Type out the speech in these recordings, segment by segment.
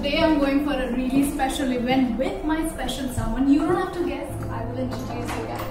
today I'm going for a really special event with my special someone. You don't have to guess, I will introduce you guys.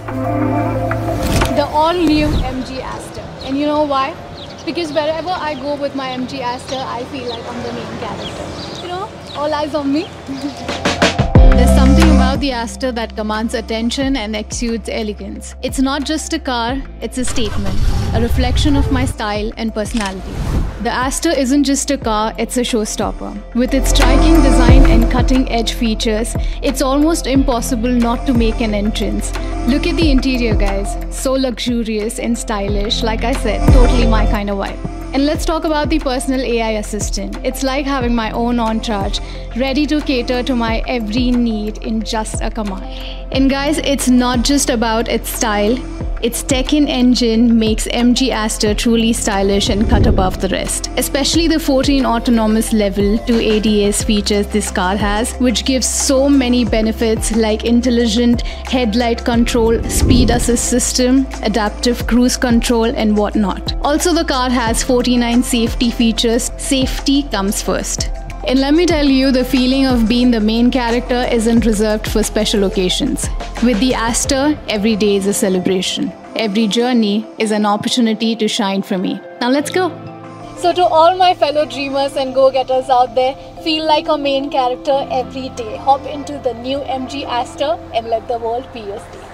The all-new MG Aster. And you know why? Because wherever I go with my MG Aster, I feel like I'm the main character. You know, all eyes on me. There's something about the Aster that commands attention and exudes elegance. It's not just a car, it's a statement, a reflection of my style and personality. The Aster isn't just a car, it's a showstopper. With its striking design and cutting-edge features, it's almost impossible not to make an entrance. Look at the interior, guys. So luxurious and stylish, like I said, totally my kind of vibe. And let's talk about the personal AI assistant. It's like having my own entourage, ready to cater to my every need in just a command. And guys, it's not just about its style. Its tech-in engine makes MG Aster truly stylish and cut above the rest. Especially the 14 autonomous level 2 ADAS features this car has, which gives so many benefits like intelligent headlight control, speed assist system, adaptive cruise control, and whatnot. Also, the car has 49 safety features. Safety comes first. And let me tell you, the feeling of being the main character isn't reserved for special occasions. With the Aster, every day is a celebration. Every journey is an opportunity to shine for me. Now let's go. So to all my fellow dreamers and go-getters out there, feel like a main character every day. Hop into the new MG Aster and let the world be your stage.